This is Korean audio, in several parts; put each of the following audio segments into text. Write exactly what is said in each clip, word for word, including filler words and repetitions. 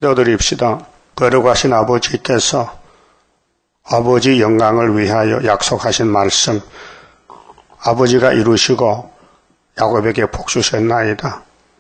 기도드립시다. 거룩하신 아버지께서 아버지 영광을 위하여 약속하신 말씀 아버지가 이루시고 야곱에게 복주셨나이다.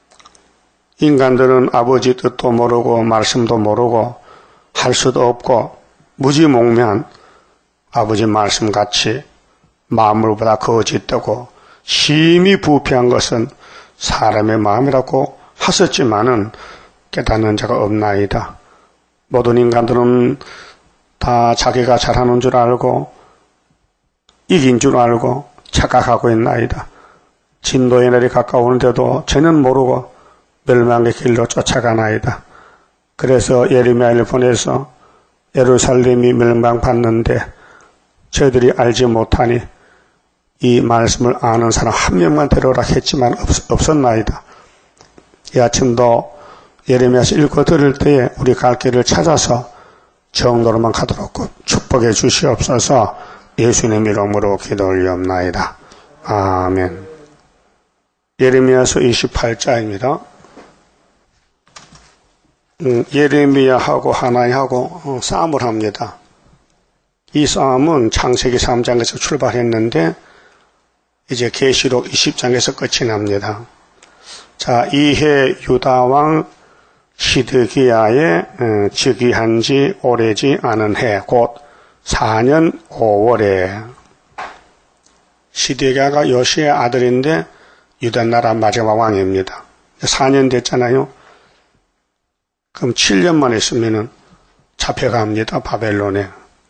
인간들은 아버지 뜻도 모르고 말씀도 모르고 할 수도 없고 무지몽매한 아버지 말씀같이 만물보다 거짓되고 심히 부패한 것은 사람의 마음이라고 하셨지만은 깨닫는 자가 없나이다. 모든 인간들은 다 자기가 잘하는 줄 알고 이긴 줄 알고 착각하고 있나이다. 진도의 날이 가까우는데도 쟤는 모르고 멸망의 길로 쫓아가나이다. 그래서 예레미야를 보내서 예루살렘이 멸망받는데 저희들이 알지 못하니 이 말씀을 아는 사람 한 명만 데려오라 했지만 없, 없었나이다. 이 아침도 예레미야서 읽고 들을 때에 우리 갈 길을 찾아서 정도로만 가도록 축복해 주시옵소서. 예수님 이름으로 기도 올리옵나이다. 아멘. 예레미야서 이십팔 장입니다. 음, 예레미야하고 하나님하고 어, 싸움을 합니다. 이 싸움은 창세기 삼 장에서 출발했는데 이제 계시록 이십 장에서 끝이 납니다. 자, 이해 유다왕 시드기야의 어, 즉위한 지 오래지 않은 해, 곧 사 년 오월에 시드기야가 요시의 아들인데 유다나라 마지막 왕입니다. 사 년 됐잖아요. 그럼 칠 년만 있으면은 잡혀갑니다. 바벨론에.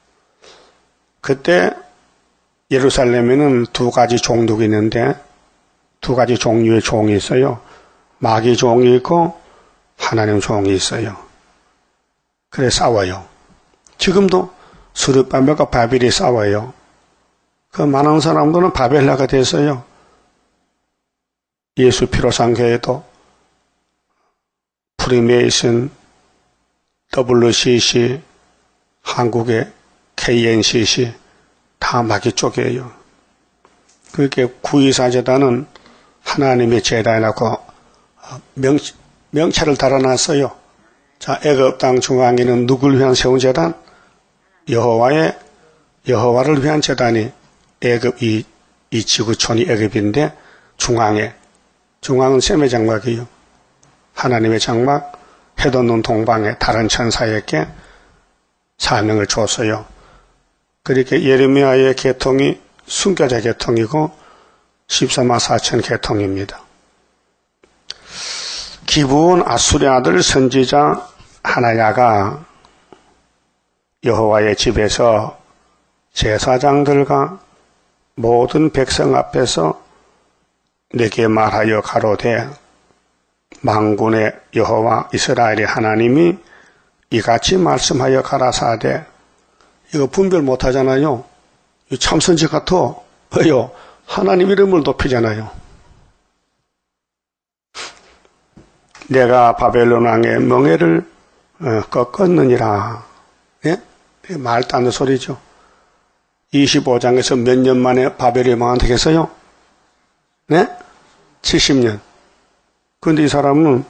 그때 예루살렘에는 두 가지 종족이 있는데 두 가지 종류의 종이 있어요. 마귀 종이 있고 하나님 종이 있어요. 그래 싸워요. 지금도 스룹바벨과 바벨이 싸워요. 그 많은 사람들은 바벨라가 됐어요. 예수 피로 산 교회도 프리메이슨, 더블유씨씨, 한국의 케이엔씨씨 다 마귀 쪽이에요. 그렇게 구이사 제단은 하나님의 제단이라고 명, 명찰을 달아놨어요. 자, 애굽 땅 중앙에는 누구를 위한 세운 제단? 여호와의 여호와를 위한 제단이 애굽 이, 이 지구촌이 애굽인데 중앙에 중앙은 셈의 장막이에요. 하나님의 장막 해돋는 동방에 다른 천사에게 사명을 줬어요. 그렇게 예레미야의 계통이 순교자 계통이고 십사만 사천 계통입니다. 기브온 아수리 아들 선지자 하나야가 여호와의 집에서 제사장들과 모든 백성 앞에서 내게 말하여 가로되 만군의 여호와 이스라엘의 하나님이 이같이 말씀하여 가라사대. 이거 분별 못하잖아요. 참선지 같아. 왜요? 하나님 이름을 높이잖아요. 내가 바벨론 왕의 멍에를 꺾었느니라. 예? 말도 안 되는 소리죠. 이십오 장에서 몇 년 만에 바벨이 망한다겠어요? 네? 칠십 년. 그런데 이 사람은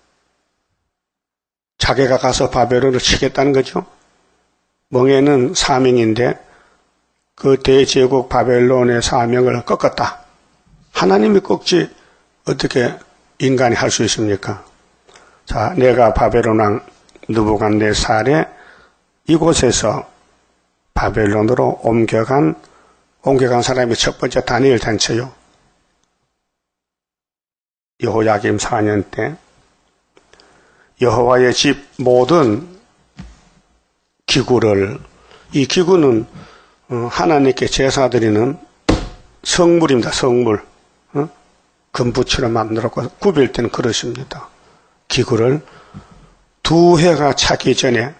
자기가 가서 바벨론을 치겠다는 거죠. 멍에는 사명인데 그 대제국 바벨론의 사명을 꺾었다. 하나님이 꺾지 어떻게 인간이 할 수 있습니까? 자, 내가 바벨론 왕 느부갓네살의 이곳에서 바벨론으로 옮겨간 옮겨간 사람이 첫 번째 다니엘 단체요. 여호야김 사 년 때 여호와의 집 모든 기구를, 이 기구는 하나님께 제사 드리는 성물입니다. 성물. 금부치로 만들었고 구별된 그릇입니다. 기구를 두 해가 차기 전에,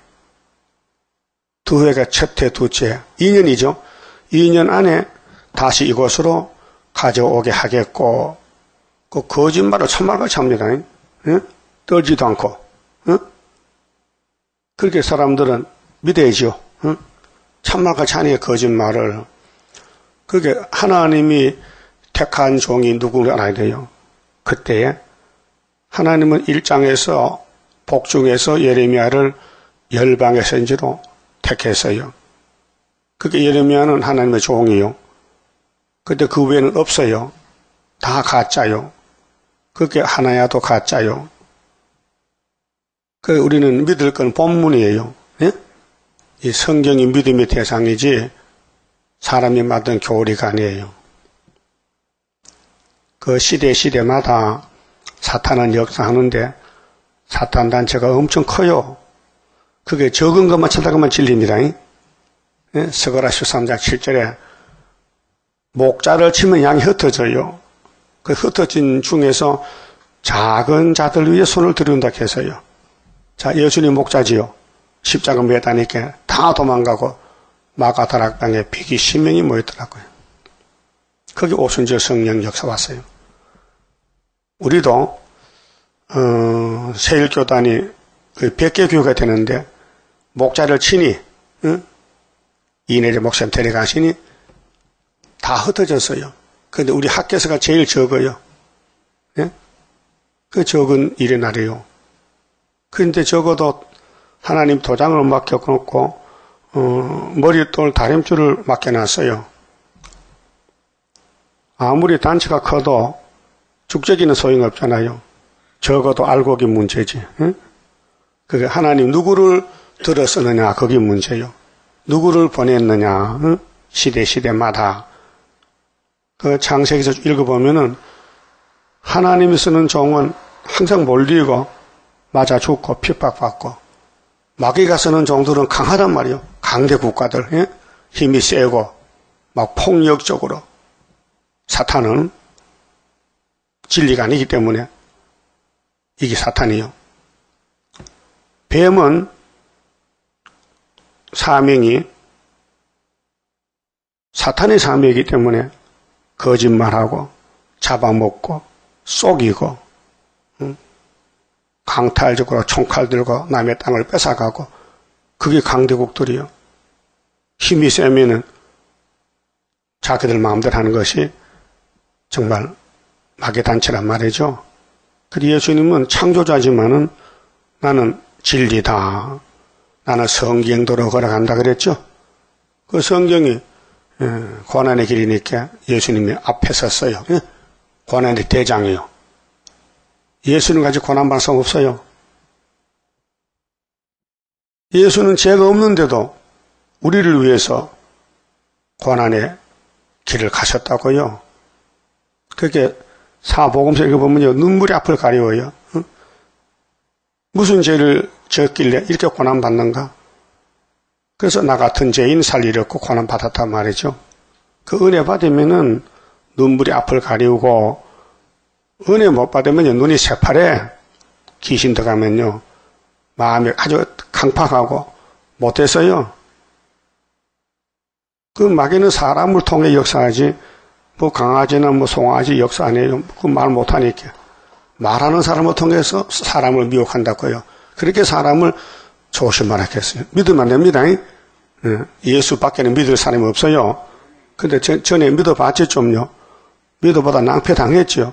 두 해가 첫 해, 두째, 이 년이죠. 이 년 안에 다시 이곳으로 가져오게 하겠고, 그 거짓말을 참말같이 합니다. 예? 떨지도 않고. 예? 그렇게 사람들은 믿어야죠. 예? 참말같이 하니 거짓말을. 그게 하나님이 택한 종이 누구를 알아야 돼요. 그때에 하나님은 일 장에서 복중에서 예레미야를 열방의 선지로 택했어요. 그게 예레미야는 하나님의 종이요. 근데 그 외에는 없어요. 다 가짜요. 그게 하나야도 가짜요. 그 우리는 믿을 건 본문이에요. 예? 이 성경이 믿음의 대상이지 사람이 만든 교리가 아니에요. 그 시대 시대마다 사탄은 역사하는데 사탄 단체가 엄청 커요. 그게 적은 것만 찾아가면 진리입니다. 예? 스가랴서 삼 장 칠 절에 목자를 치면 양이 흩어져요. 그 흩어진 중에서 작은 자들 위에 손을 들은다 해서요. 자, 예수님 목자지요. 십자가 매다니까 다 도망가고 마가다락방에 백이십 명이 모였더라고요. 거기 오순절 성령 역사 왔어요. 우리도 어, 세일교단이 백 개 교회가 되는데 목자를 치니 응? 이내리 목사님 데려가시니 다 흩어졌어요. 그런데 우리 학교에서가 제일 적어요. 예? 그 적은 일어나래요. 그런데 적어도 하나님 도장을 맡겨놓고 어, 머릿돌 다림줄을 맡겨놨어요. 아무리 단체가 커도 축적이는 소용없잖아요. 적어도 알곡이 문제지. 응? 그게 하나님 누구를 들어 쓰느냐 그게 문제요. 누구를 보냈느냐 응? 시대 시대마다 그 창세기에서 읽어보면은 하나님이 쓰는 종은 항상 몰리고 맞아 죽고 핍박받고 마귀가 쓰는 종들은 강하단 말이에요. 강대 국가들 예? 힘이 세고 막 폭력적으로 사탄은 진리가 아니기 때문에 이게 사탄이요. 뱀은 사명이 사탄의 사명이기 때문에 거짓말하고 잡아먹고 속이고 응? 강탈적으로 총칼 들고 남의 땅을 뺏어가고 그게 강대국들이요. 힘이 세면은 자기들 마음대로 하는 것이 정말 마귀단체란 말이죠. 그리고 예수님은 창조자지만은 나는 진리다. 나는 성경도로 걸어간다 그랬죠. 그 성경이 고난의 길이니까 예수님이 앞에 섰어요. 고난의 대장이요. 예수님 같이 고난 발상 없어요. 예수는 죄가 없는데도 우리를 위해서 고난의 길을 가셨다고요. 그게 사복음서 읽어보면요. 눈물이 앞을 가려워요. 응? 무슨 죄를 졌길래 이렇게 고난받는가? 그래서 나 같은 죄인 살리려고 고난받았단 말이죠. 그 은혜 받으면은 눈물이 앞을 가리우고 은혜 못 받으면요. 눈이 새파래. 귀신 들어가면요. 마음이 아주 강팍하고 못해서요. 그 마귀는 사람을 통해 역사하지 뭐 강아지나 뭐 송아지 역사 안 해요. 그 말 못하니까. 말하는 사람을 통해서 사람을 미혹한다고요. 그렇게 사람을 조심하라겠어요. 믿으면 안 됩니다. 예수밖에는 믿을 사람이 없어요. 근데 저, 전에 믿어봤지 좀요. 믿어보다 낭패당했죠.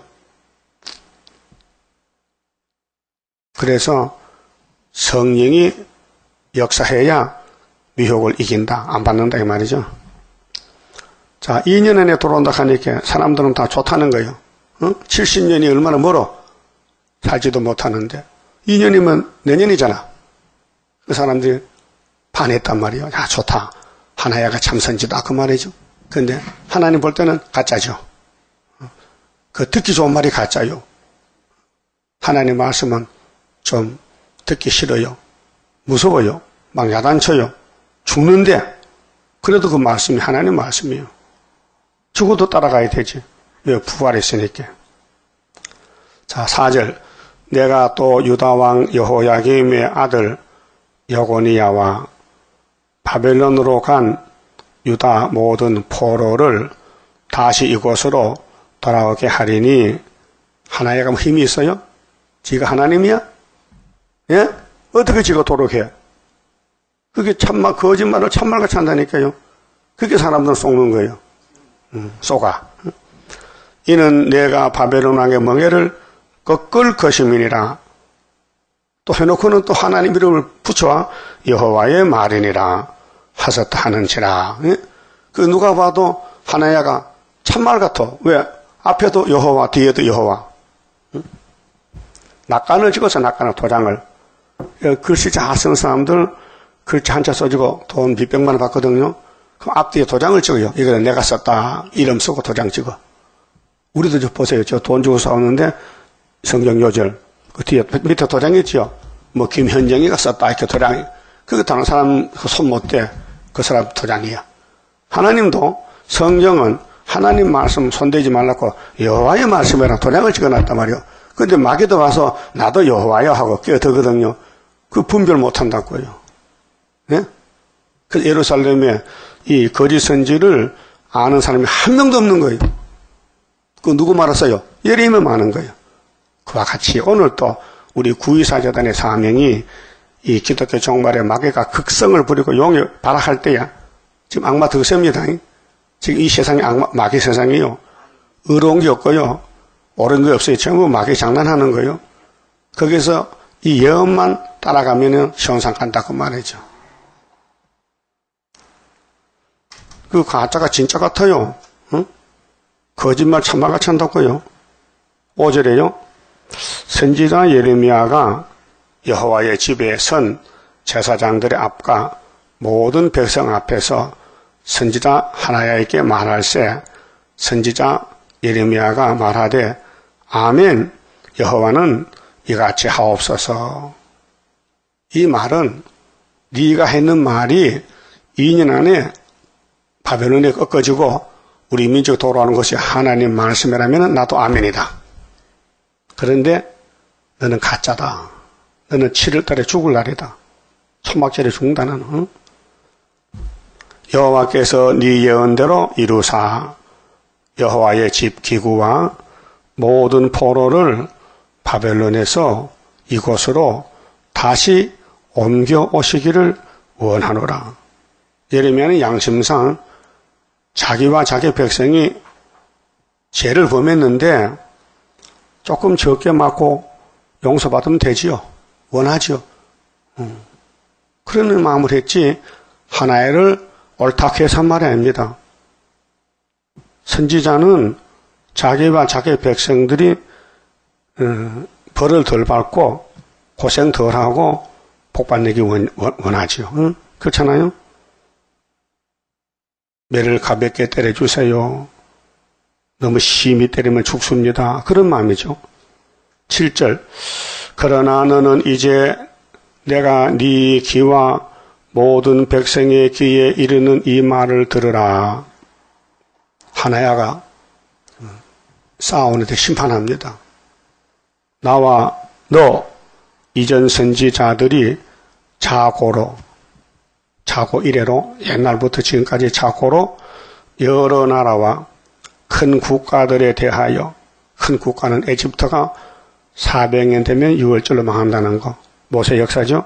그래서 성령이 역사해야 미혹을 이긴다. 안 받는다 이 말이죠. 자, 이 년 안에 돌아온다 하니까 사람들은 다 좋다는 거예요. 어? 칠십 년이 얼마나 멀어. 살지도 못하는데 이 년이면 내년이잖아. 그 사람들이 반했단 말이에요. 야, 좋다. 하나야가 참선지다 그 말이죠. 근데 하나님 볼 때는 가짜죠. 그 듣기 좋은 말이 가짜요. 하나님 말씀은 좀 듣기 싫어요. 무서워요. 막 야단쳐요. 죽는데 그래도 그 말씀이 하나님 말씀이에요. 죽어도 따라가야 되지. 왜? 부활했으니까. 자, 사 절. 내가 또 유다왕 여호야김의 아들 여고니야와 바벨론으로 간 유다 모든 포로를 다시 이곳으로 돌아오게 하리니 하나야가 힘이 있어요? 지가 하나님이야? 예? 어떻게 지가 도록해? 그게 참말, 거짓말을 참말같이 한다니까요. 그게 사람들 속는 거예요. 음, 속아. 이는 내가 바벨론 왕의 멍에를 꺾을 것임이니라. 또 해놓고는 또 하나님 이름을 붙여 여호와의 말이니라 하셨다 하는지라. 예? 그 누가 봐도 하나야가 참말 같아. 왜? 앞에도 여호와, 뒤에도 여호와. 응? 낙관을 찍어서 낙관을 도장을. 글씨 잘 쓰는 사람들 글씨 한자 써주고 돈 몇백만 원 받거든요. 그럼 앞뒤에 도장을 찍어요. 이거는 내가 썼다. 이름 쓰고 도장 찍어. 우리도 좀 보세요. 저 돈 주고 싸우는데 성경 요절 그 뒤에 밑에 도장이 있죠. 뭐 김현정이가 썼다 이렇게 도장이. 그게 다른 사람 손 못 대. 그 사람 도장이야. 하나님도 성경은 하나님 말씀 손대지 말라고 여호와의 말씀이랑 도장을 찍어놨단 말이요. 근데 마귀도 와서 나도 여호와야 하고 끼어들거든요. 그 분별 못한다고요. 네? 그 예루살렘에 이 거짓 선지를 아는 사람이 한 명도 없는 거예요. 그 누구 말았어요? 예레미야 많은 거예요. 그와 같이 오늘 또 우리 구이사재단의 사명이 이 기독교 종말에 마귀가 극성을 부리고 용이 발악할 때야. 지금 악마 득세입니다. 지금 이 세상이 악마, 마귀 세상이요. 의로운 게 없고요. 옳은 게 없어요. 전부 마귀 장난하는 거예요. 거기서 이 예언만 따라가면은 현상 간다고 말이죠. 그 가짜가 진짜 같아요. 응? 거짓말 참말같이 한다고요. 오 절에요. 선지자 예레미야가 여호와의 집에 선 제사장들의 앞과 모든 백성 앞에서 선지자 하나야에게 말할세 선지자 예레미야가 말하되 아멘 여호와는 이같이 하옵소서. 이 말은 네가 했는 말이 이 년 안에 바벨론에 꺾어지고 우리 민족이 돌아오는 것이 하나님 말씀이라면 나도 아멘이다. 그런데 너는 가짜다. 너는 칠월 달에 죽을 날이다. 초막절에 죽는다는. 응? 여호와께서 네 예언대로 이루사 여호와의 집 기구와 모든 포로를 바벨론에서 이곳으로 다시 옮겨 오시기를 원하노라. 예레미야는 양심상 자기와 자기 백성이 죄를 범했는데 조금 적게 맞고 용서받으면 되지요. 원하지요. 음. 그러는 마음을 했지 하나를 옳다고 해서 한 말이 아닙니다. 선지자는 자기와 자기 백성들이 어, 벌을 덜 받고 고생 덜 하고 복 받기 원, 원, 원하지요. 응? 그렇잖아요? 매를 가볍게 때려주세요. 너무 심히 때리면 죽습니다. 그런 마음이죠. 칠 절 그러나 너는 이제 내가 네 귀와 모든 백성의 귀에 이르는 이 말을 들으라. 하나야가 싸우는데 심판합니다. 나와 너 이전 선지자들이 자고로 자고 이래로 옛날부터 지금까지 자고로 여러 나라와 큰 국가들에 대하여 큰 국가는 에집트가 사백 년 되면 유월절로 망한다는 거 모세 역사죠.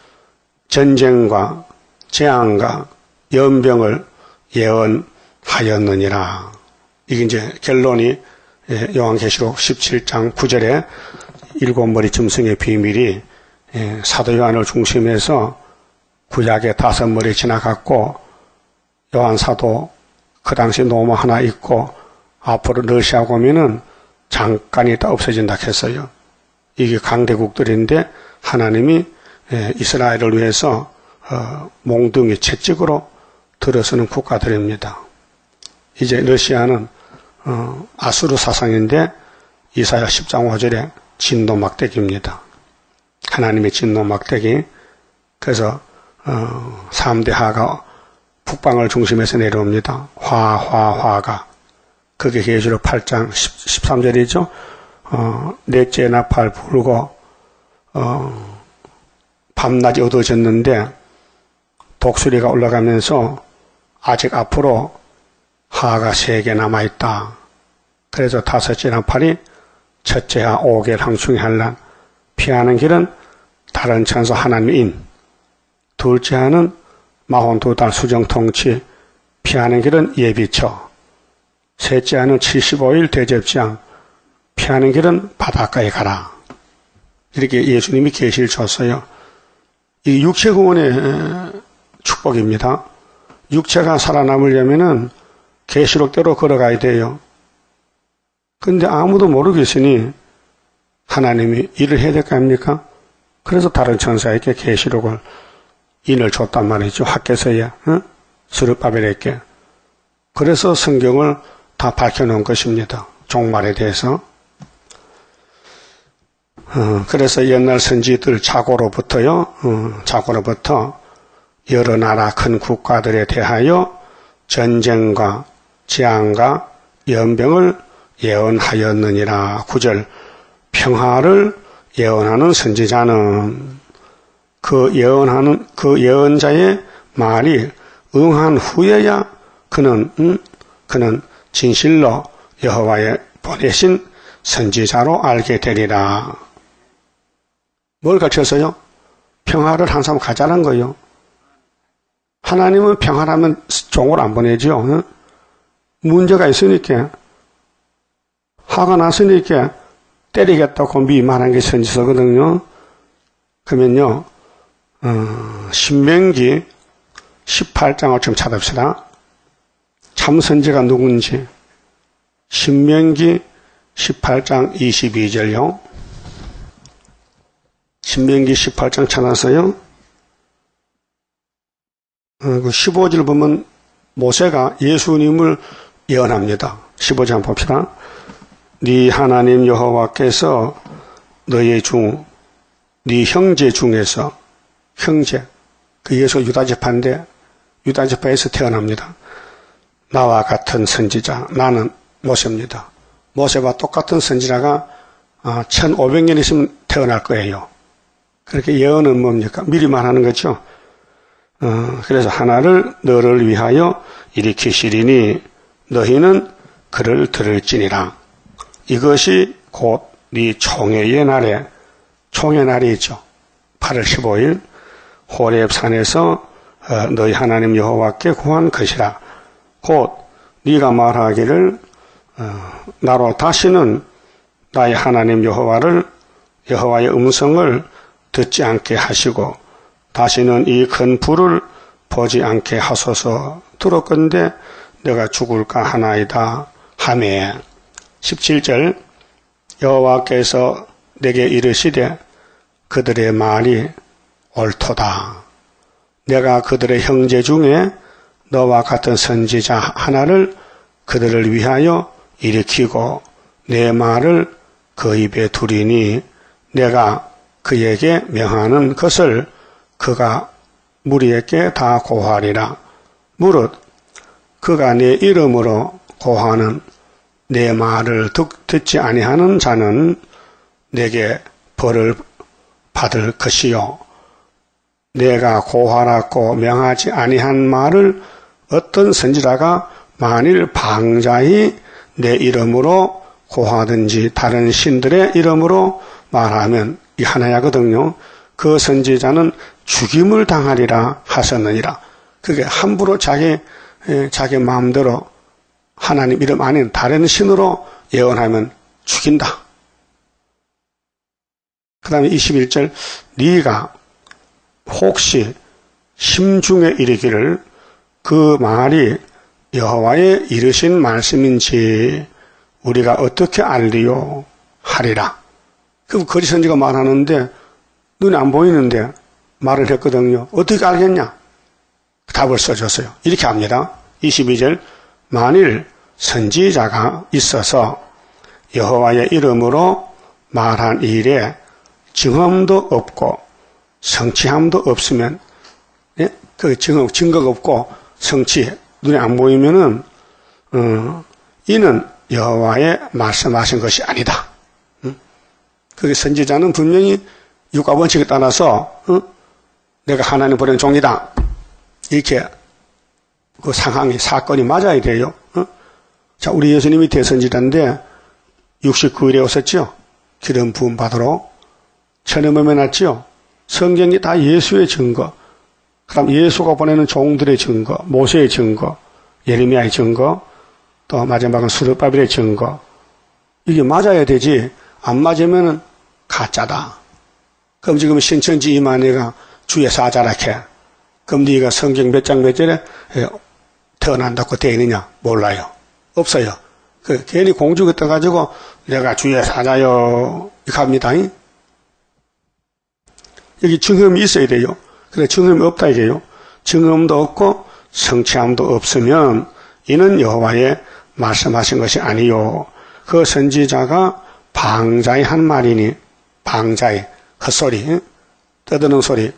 전쟁과 재앙과 연병을 예언하였느니라. 이게 이제 결론이 요한계시록 십칠 장 구 절에 일곱 머리 짐승의 비밀이 사도 요한을 중심해서 구약의 다섯 머리 지나갔고 요한 사도 그 당시 노모 하나 있고 앞으로 러시아가 오면은 잠깐 있다 없어진다 했어요. 이게 강대국들인데 하나님이 이스라엘을 위해서 몽둥이 채찍으로 들어서는 국가들입니다. 이제 러시아는 아수르 사상인데 이사야 십 장 오 절에 진노 막대기입니다. 하나님의 진노 막대기. 그래서 어, 삼 대 하가 북방을 중심해서 내려옵니다. 화, 화, 화가. 그게 계시록 팔 장 십삼 절이죠. 어, 넷째 나팔 불고 어, 밤낮이 어두워졌는데 독수리가 올라가면서 아직 앞으로 하가 세 개 남아있다. 그래서 다섯째 나팔이 첫째 하 오겔 항충의 환란 피하는 길은 다른 천사 하나님의 인 둘째 하는 마흔 두 달 수정 통치 피하는 길은 예비처 셋째 하는 칠십오 일 대접장 피하는 길은 바닷가에 가라. 이렇게 예수님이 계시를 줬어요. 이 육체 구원의 축복입니다. 육체가 살아남으려면은 계시록대로 걸어가야 돼요. 근데 아무도 모르겠으니 하나님이 일을 해야 될 거 아닙니까? 그래서 다른 천사에게 계시록을 인을 줬단 말이죠. 학개서에, 어? 스룹바벨에게. 그래서 성경을 다 밝혀놓은 것입니다. 종말에 대해서. 어, 그래서 옛날 선지들 자고로부터요, 어, 자고로부터 여러 나라 큰 국가들에 대하여 전쟁과 재앙과 연병을 예언하였느니라. 구절. 평화를 예언하는 선지자는 그 예언하는 그 예언자의 말이 응한 후에야 그는 음, 그는 진실로 여호와의 보내신 선지자로 알게 되리라. 뭘 가르쳐서요? 평화를 항상 가자는 거요. 하나님은 평화라면 종을 안 보내죠. 어? 문제가 있으니까, 화가 났으니까 때리겠다고 미리 말한 게 선지서거든요. 그러면요, 어, 신명기 십팔 장을 좀 찾읍시다. 참 선지가 누군지. 신명기 십팔 장 이십이 절요. 신명기 십팔 장 찾아서요. 어, 그 십오 절 보면 모세가 예수님을 예언합니다. 십오 장 봅시다. 네 하나님 여호와께서 너의 중, 네 형제 중에서 형제, 그 예수 유다지파인데 유다지파에서 태어납니다. 나와 같은 선지자, 나는 모세입니다. 모세와 똑같은 선지자가 천오백 년 있으면 태어날 거예요. 그렇게 예언은 뭡니까? 미리 말하는 거죠. 어, 그래서 하나를 너를 위하여 일으키시리니 너희는 그를 들을지니라. 이것이 곧 네 총회의 날에, 총회 날이 있죠. 팔월 십오일 호렙산에서 어, 너희 하나님 여호와께 구한 것이라. 곧 네가 말하기를 어, 나로 다시는 나의 하나님 여호와를 여호와의 음성을 듣지 않게 하시고 다시는 이 큰 불을 보지 않게 하소서. 들었건대 내가 죽을까 하나이다 하매. 십칠 절 여호와께서 내게 이르시되 그들의 말이 옳도다. 내가 그들의 형제 중에 너와 같은 선지자 하나를 그들을 위하여 일으키고 내 말을 그 입에 두리니 내가 그에게 명하는 것을 그가 무리에게 다 고하리라. 무릇 그가 내 이름으로 고하는 내 말을 듣, 듣지 아니하는 자는 내게 벌을 받을 것이요. 내가 고하라고 명하지 아니한 말을 어떤 선지자가 만일 방자히 내 이름으로 고하든지 다른 신들의 이름으로 말하면 이 하나야거든요. 그 선지자는 죽임을 당하리라 하셨느니라. 그게 함부로 자기 자기 마음대로 하나님 이름 아닌 다른 신으로 예언하면 죽인다. 그 다음에 이십일 절 네가 혹시 심중에 이르기를 그 말이 여호와의 이르신 말씀인지 우리가 어떻게 알리요 하리라. 그 거짓 선지가 말하는데 눈에 안 보이는데 말을 했거든요. 어떻게 알겠냐? 답을 써줬어요. 이렇게 합니다. 이십이 절 만일 선지자가 있어서 여호와의 이름으로 말한 일에 증언도 없고 성취함도 없으면, 예? 그 증거, 증거가 없고 성취, 눈에 안 보이면은, 어, 이는 여호와의 말씀하신 것이 아니다. 응? 그게 선지자는 분명히 육가 원칙에 따라서, 어? 내가 하나님 보낸 종이다. 이렇게 그 상황이, 사건이 맞아야 돼요. 어? 자, 우리 예수님이 대선지자인데 육십구 일에 오셨죠? 기름 부음 받으러. 천의 몸에 났죠? 성경이 다 예수의 증거. 그럼 예수가 보내는 종들의 증거, 모세의 증거, 예레미야의 증거, 또 마지막은 스룹바벨의 증거. 이게 맞아야 되지. 안 맞으면은 가짜다. 그럼 지금 신천지 이만희가 주의 사자라 해. 그럼 네가 성경 몇 장 몇 절에 태어난다고 되어 있느냐? 몰라요. 없어요. 그 괜히 공주가 떠가지고 내가 주의 사자요 이렇게 합니다. 여기 증험이 있어야 돼요. 그래 증험이 없다 이게요. 증험도 없고 성취함도 없으면 이는 여호와의 말씀하신 것이 아니요. 그 선지자가 방자의 한 말이니 방자의 헛소리, 떠드는 소리,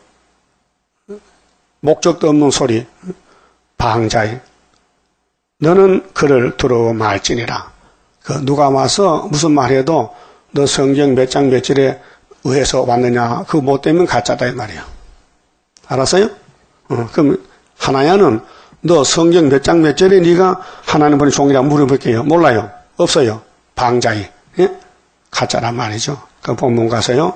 목적도 없는 소리, 방자의 너는 그를 들어 말지니라. 그 누가 와서 무슨 말해도 너 성경 몇 장 몇 절에 의해서 왔느냐 그거 못 되면 가짜다 이 말이야. 알았어요? 어, 그럼 하나야는 너 성경 몇 장 몇 절에 네가 하나님 보낸 종이라 물어볼게요. 몰라요. 없어요. 방자이. 예? 가짜란 말이죠. 그 본문 가서요.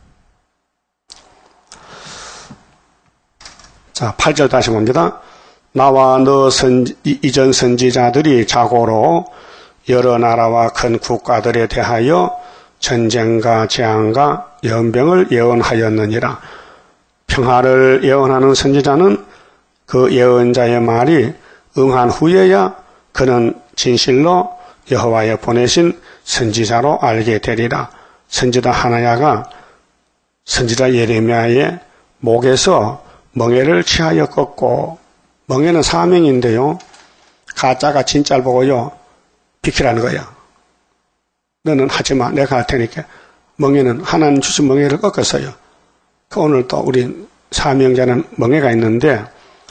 자, 팔 절 다시 봅니다. 나와 너 선, 이전 선지자들이 자고로 여러 나라와 큰 국가들에 대하여 전쟁과 재앙과 연병을 예언하였느니라. 평화를 예언하는 선지자는 그 예언자의 말이 응한 후에야 그는 진실로 여호와의 보내신 선지자로 알게 되리라. 선지자 하나야가 선지자 예레미야의 목에서 멍에를 취하여 꺾고, 멍에는 사명인데요. 가짜가 진짜를 보고요. 비키라는 거야. 너는 하지마. 내가 할 테니까. 멍에는 하나님 주신 멍에를 꺾었어요. 그 오늘 또 우리 사명자는 멍에가 있는데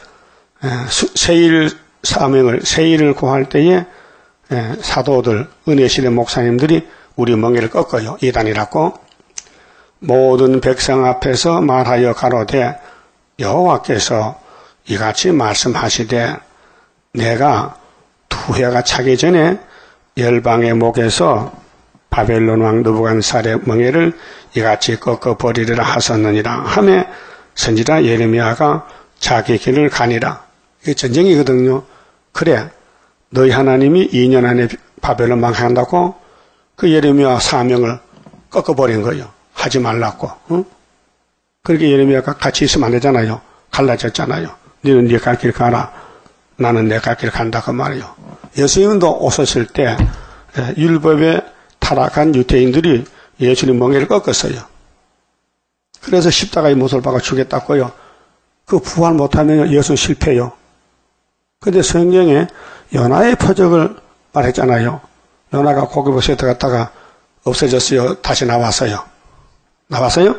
세일 사명을 세일을 구할 때에 사도들 은혜실의 목사님들이 우리 멍에를 꺾어요. 이단이라고. 모든 백성 앞에서 말하여 가로되 여호와께서 이같이 말씀하시되 내가 두 해가 차기 전에 열방의 목에서 바벨론 왕 느부갓네살의 멍에를 이같이 꺾어버리리라 하셨느니라 하며 선지자 예레미야가 자기 길을 가니라. 이게 전쟁이거든요. 그래 너희 하나님이 이 년 안에 바벨론 망한다고 그 예레미야 사명을 꺾어버린 거예요. 하지 말라고. 응? 그렇게 예레미야가 같이 있으면 안 되잖아요. 갈라졌잖아요. 너는 네 갈 길 가라. 나는 내 갈 길 간다 그 말이에요. 예수님도 오셨을 때 율법에 타락한 유대인들이 예수님 멍에를 꺾었어요. 그래서 십자가에 못을 박아 죽였다고요. 그 부활 못하면 예수 실패요. 근데 성경에 요나의 표적을 말했잖아요. 요나가 고기버스에 들어갔다가 없어졌어요. 다시 나왔어요. 나왔어요?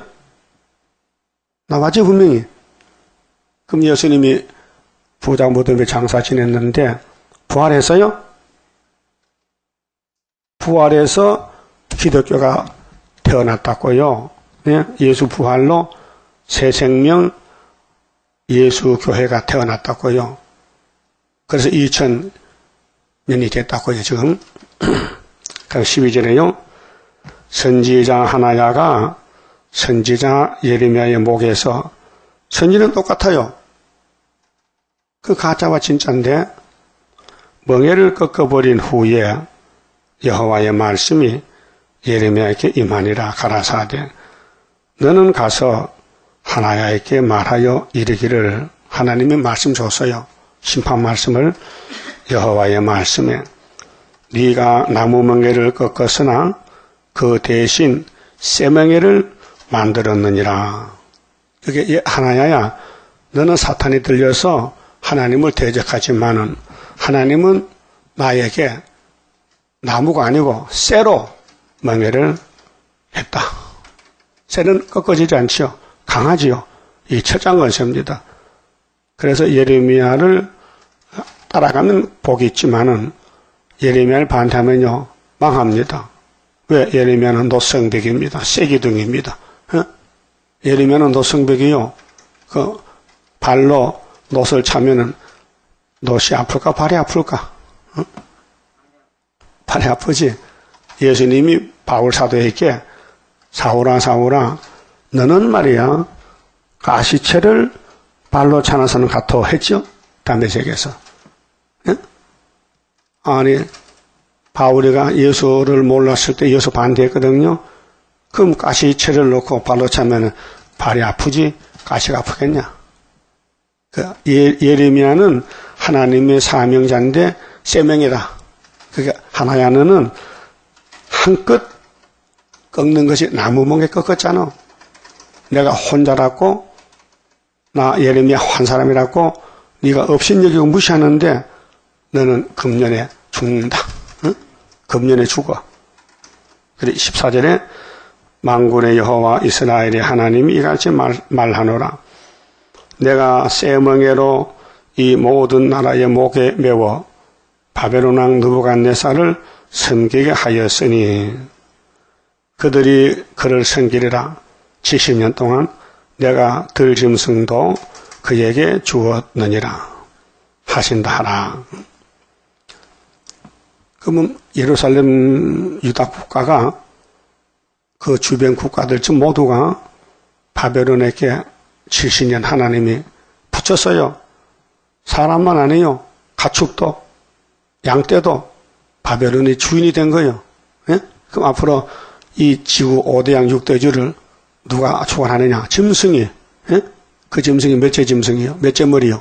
나왔지 분명히. 그럼 예수님이 부자 무덤에 장사 지냈는데 부활했어요? 부활해서 기독교가 태어났다고요. 네? 예수 부활로 새 생명 예수 교회가 태어났다고요. 그래서 이천 년이 됐다고요, 지금. 그럼 십이 절에요. 선지자 하나야가 선지자 예레미야의 목에서 선지는 똑같아요. 그 가짜와 진짜인데 멍에를 꺾어버린 후에 여호와의 말씀이 예레미야에게 임하니라 가라사대 너는 가서 하나야에게 말하여 이르기를 하나님이 말씀 줬어요. 심판 말씀을 여호와의 말씀에 네가 나무 멍에를 꺾었으나 그 대신 새 멍에를 만들었느니라. 그게 하나야야 너는 사탄이 들려서 하나님을 대적하지만은 하나님은 나에게 나무가 아니고 쇠로 멍에를 했다. 쇠는 꺾어지지 않지요. 강하지요. 이 철장건세입니다. 그래서 예레미야를 따라가면 복이 있지만은 예레미야를 반대하면요 망합니다. 왜? 예레미야는 노성벽입니다. 쇠기둥입니다. 어? 예레미야는 노성벽이요. 그 발로 노를 차면은 노시 아플까 발이 아플까? 어? 발이 아프지. 예수님이 바울 사도에게 사울아 사울아 너는 말이야 가시채를 발로 차나서는 같아 했죠. 담에색에서. 예? 아니 바울이가 예수를 몰랐을 때 예수 반대했거든요. 그럼 가시채를 넣고 발로 차면 발이 아프지 가시가 아프겠냐? 그 예, 예레미야는 하나님의 사명자인데 세명이다. 그러니까 하나야는 한껏 꺾는 것이 나무 멍에 꺾었잖아. 내가 혼자라고 나 예레미야 한 사람이라고 네가 업신여기고 무시하는데 너는 금년에 죽는다. 응? 금년에 죽어. 그래 십사 절에 만군의 여호와 이스라엘의 하나님이 이같이 말, 말하노라. 내가 쇠멍에로 이 모든 나라의 목에 메워 바벨론 왕 느부갓네살을 섬기게 하였으니 그들이 그를 섬기리라. 칠십 년 동안 내가 들짐승도 그에게 주었느니라 하신다 하라. 그러면 예루살렘 유다 국가가 그 주변 국가들 중 모두가 바벨론에게 칠십 년 하나님이 붙였어요. 사람만 아니에요. 가축도 양떼도 바벨론의 주인이 된 거예요. 예? 그럼 앞으로 이 지구 오대양 육대주를 누가 주관하느냐? 짐승이. 예? 그 짐승이 몇째 짐승이요? 몇째 머리요?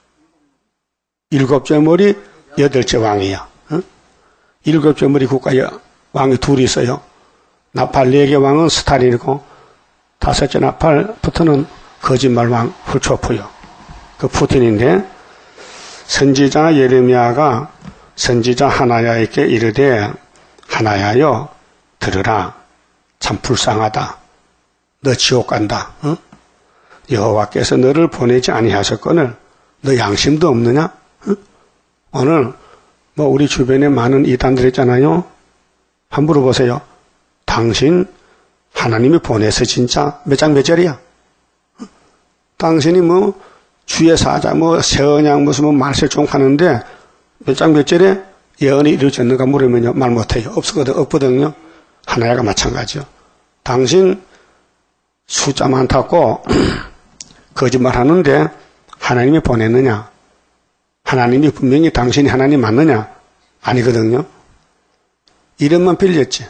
일곱째 머리, 여덟째 왕이요. 예? 일곱째 머리 국가에 왕이 둘이 있어요. 나팔 네 개 왕은 스탈린이고 다섯째 나팔부터는 거짓말 왕 훌초프요. 그 푸틴인데 선지자 예레미야가 선지자 하나야에게 이르되 하나야여 들으라. 참 불쌍하다. 너 지옥 간다. 어? 여호와께서 너를 보내지 아니하셨거늘 너 양심도 없느냐? 어? 오늘 뭐 우리 주변에 많은 이단들 있잖아요. 한번 물어보세요. 당신 하나님이 보내서 진짜 몇 장 몇 절이야? 어? 당신이 뭐 주의 사자 뭐 세언양 무슨 뭐 말세종 하는데 몇 장 몇 절에 예언이 이루어졌는가 물으면요 말 못해요. 없거든, 없거든요. 하나야가 마찬가지요. 당신 숫자 많다고 거짓말 하는데 하나님이 보냈느냐? 하나님이 분명히 당신이 하나님 맞느냐? 아니거든요. 이름만 빌렸지.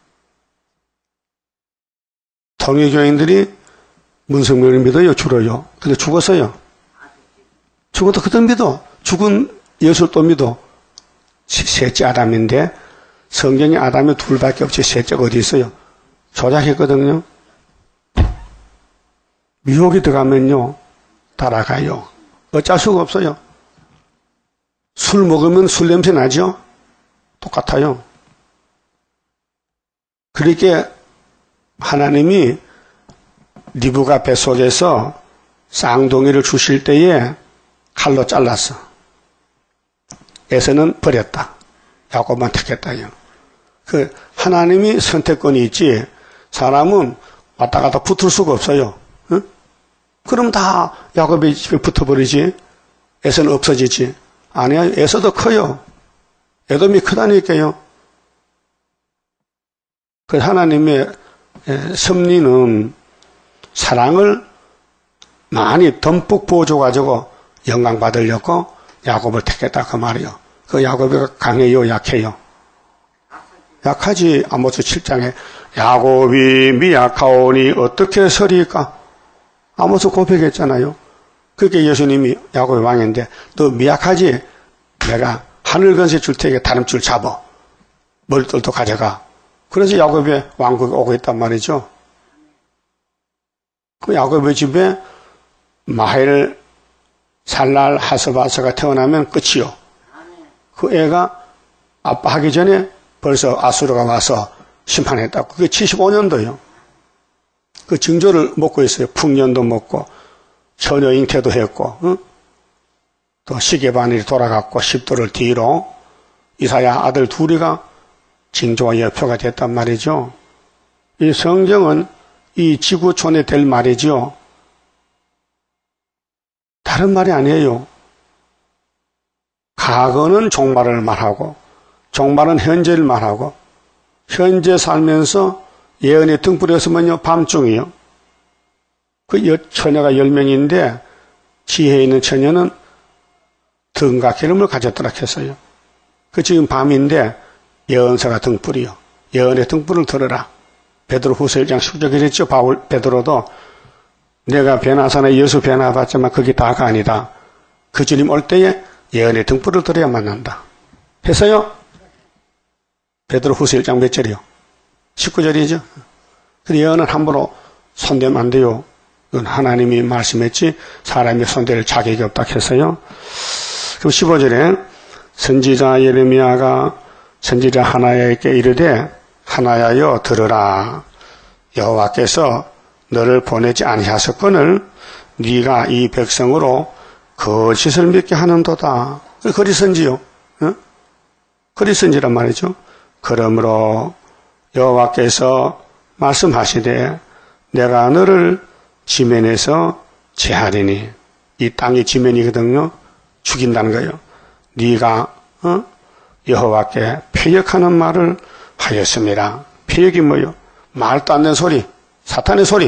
통일교인들이 문성명을 믿어요, 주로요. 근데 죽었어요. 죽어도 그들 믿어. 죽은 예수도 믿어. 셋째 아담인데 성경에 아담이 둘밖에 없지 셋째가 어디 있어요? 조작했거든요. 미혹이 들어가면요 따라가요. 어쩔 수가 없어요. 술 먹으면 술 냄새 나죠? 똑같아요. 그렇게 하나님이 리브가 뱃속에서 쌍둥이를 주실 때에 칼로 잘랐어. 에서는 버렸다. 야곱만 택했다요. 그 하나님이 선택권이 있지 사람은 왔다 갔다 붙을 수가 없어요. 응? 그럼 다 야곱의 집에 붙어버리지. 에서는 없어지지. 아니야. 에서도 커요. 에돔이 크다니까요. 그 하나님의 섭리는 사랑을 많이 듬뿍 부어줘가지고 영광 받으려고 야곱을 택했다 그 말이요. 그 야곱이 강해요, 약해요? 약하지. 아모스 칠 장에 야곱이 미약하오니 어떻게 서리까? 아모스 고백했잖아요. 그렇게 예수님이 야곱의 왕인데 너 미약하지? 내가 하늘 건세 줄 테니까 다름줄 잡아. 머리털도 가져가. 그래서 야곱의 왕국이 오고 있단 말이죠. 그 야곱의 집에 마헬, 살랄, 하스바스가 태어나면 끝이요. 그 애가 아빠 하기 전에 벌써 아수르가 와서 심판했다고. 그게 칠십오 년도요. 그 징조를 먹고 있어요. 풍년도 먹고 처녀 잉태도 했고, 응? 또 시계바늘이 돌아갔고 십도를 뒤로 이사야 아들 둘이가 징조와 여표가 됐단 말이죠. 이 성경은 이 지구촌에 될 말이죠. 다른 말이 아니에요. 과거는 종말을 말하고 종말은 현재를 말하고 현재 살면서 예언의 등불에 서면요 밤중이요. 그 처녀가 열 명인데 지혜 있는 처녀는 등과 기름을 가졌더라 했어요. 그 지금 밤인데 예언서가 등불이요. 예언의 등불을 들어라. 베드로 후서 일 장 십구 절 그랬죠. 바울 베드로도 내가 베나사나 예수 베나 봤지만 그게 다가 아니다. 그 주님 올 때에 예언의 등불을 들어야 만난다. 했어요? 베드로 후서 일 장 몇 절이요? 십구 절이죠. 그 예언은 함부로 손대면 안 돼요. 그건 하나님이 말씀했지 사람이 손댈 자격이 없다 했어요. 그럼 십오 절에 선지자 예레미야가 선지자 하나야에게 이르되 하나야여 들으라. 여호와께서 너를 보내지 아니하셨거늘 네가 이 백성으로 거짓을 믿게 하는도다. 거짓선지요. 어? 거짓선지란 말이죠. 그러므로 여호와께서 말씀하시되 내가 너를 지면에서 제하리니 이 땅이 지면이거든요. 죽인다는 거예요. 네가 어? 여호와께 패역하는 말을 하였습니다. 패역이 뭐요? 말도 안 되는 소리, 사탄의 소리.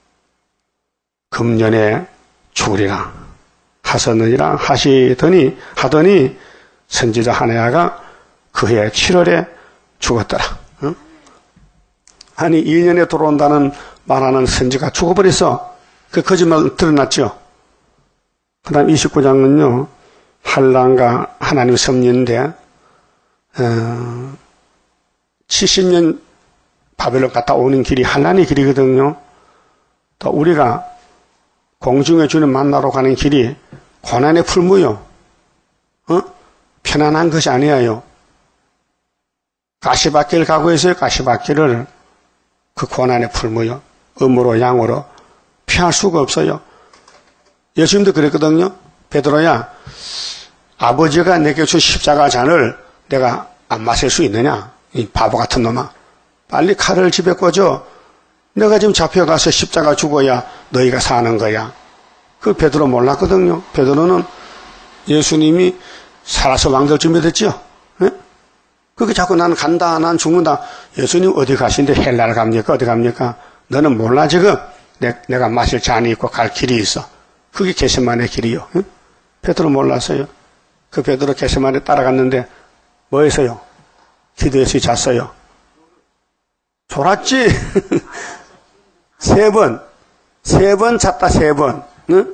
금년에 죽으리라 하셨느니라 하시더니 하더니 선지자 하나야가 그해 칠월에 죽었더라. 어? 아니 이 년에 돌아온다는 말하는 선지가 죽어버렸어. 그 거짓말 드러났죠. 그 다음 이십구 장은요. 한란과 하나님 섭리인데 어, 칠십 년 바벨론 갔다 오는 길이 한란의 길이거든요. 또 우리가 공중에 주님 만나러 가는 길이 고난의 풀무요. 어? 편안한 것이 아니에요. 가시밭길 가고 있어요. 가시밭길을 그 고난의 풀무요. 음으로 양으로 피할 수가 없어요. 예수님도 그랬거든요. 베드로야, 아버지가 내게 준 십자가 잔을 내가 안 마실 수 있느냐? 이 바보 같은 놈아. 빨리 칼을 집에 꽂어. 내가 지금 잡혀가서 십자가 죽어야 너희가 사는 거야. 그 베드로 몰랐거든요. 베드로는 예수님이 살아서 왕될 믿었죠. 네? 그게 자꾸 나는 간다, 난 죽는다. 예수님 어디 가신데 헬라를 갑니까? 어디 갑니까? 너는 몰라 지금. 내, 내가 마실 잔이 있고 갈 길이 있어. 그게 게세마네 길이요. 응? 베드로 몰랐어요. 그 베드로 게세마네 따라갔는데 뭐 했어요? 기도해서 잤어요. 졸았지? 세 번. 세 번 잤다, 세 번. 응?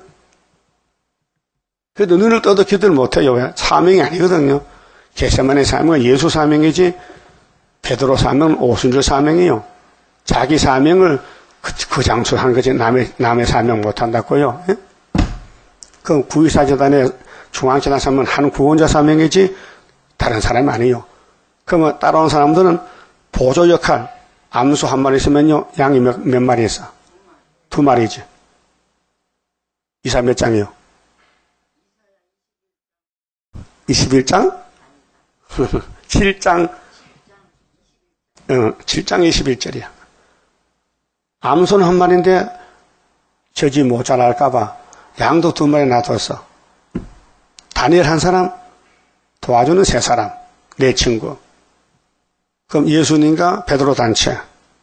그래도 눈을 떠도 기도를 못해요. 왜? 사명이 아니거든요. 게세마네 사명은 예수 사명이지 베드로 사명은 오순절 사명이에요. 자기 사명을 그, 그 장소에 한 거지 남의, 남의 사명 못한다고요. 예? 그 구이사재단의 중앙재단 사명은 한 구원자 사명이지 다른 사람이 아니에요. 그러면 따라온 사람들은 보조 역할, 암수 한 마리 있으면요 양이 몇, 몇 마리 있어? 두 마리지. 이사 몇 장이요? 이십일 장? 칠 장, 어, 칠 장 이십일 절이야. 암소는 한 마리인데 젖이 모자랄까봐 양도 두 마리 놔뒀어. 다니엘 한 사람, 도와주는 세 사람, 내 친구. 그럼 예수님과 베드로 단체.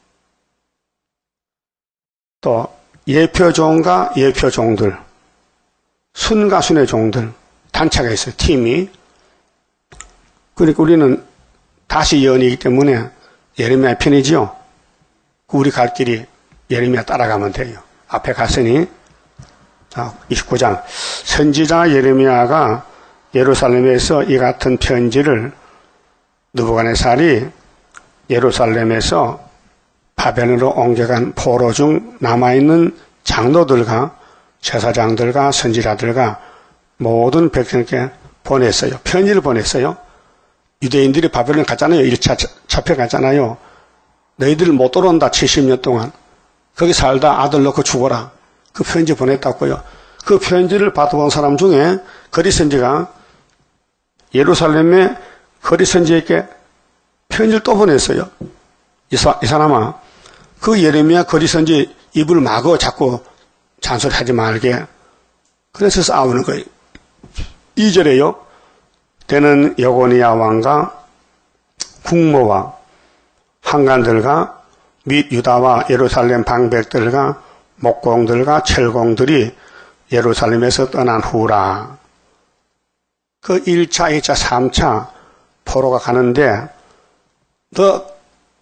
또 예표종과 예표종들, 순과 순의 종들 단체가 있어요. 팀이. 그러니까 우리는 다시 예언이기 때문에 예레미야 편이지요. 우리 갈 길이 예레미야 따라가면 돼요. 앞에 갔으니 자, 이십구 장 선지자 예레미야가 예루살렘에서 이 같은 편지를 느부갓네살이 예루살렘에서 바벨론으로 옮겨간 포로 중 남아있는 장로들과 제사장들과 선지자들과 모든 백성에게 보냈어요. 편지를 보냈어요. 유대인들이 바벨론 갔잖아요. 일 차 잡혀갔잖아요. 너희들 못 돌아온다. 칠십 년 동안. 거기 살다 아들 넣고 죽어라. 그 편지 보냈다고요. 그 편지를 받아본 사람 중에 거리선지가 예루살렘에 거리선지에게 편지를 또 보냈어요. 이, 사, 이 사람아, 그 예레미야 거리선지 입을 막어 자꾸 잔소리하지 말게. 그래서 싸우는 거예요. 이 절에요. 때는 여고니야 왕과 국모와 한관들과 및 유다와 예루살렘 방백들과 목공들과 철공들이 예루살렘에서 떠난 후라. 그 일 차, 이 차, 삼 차 포로가 가는데 더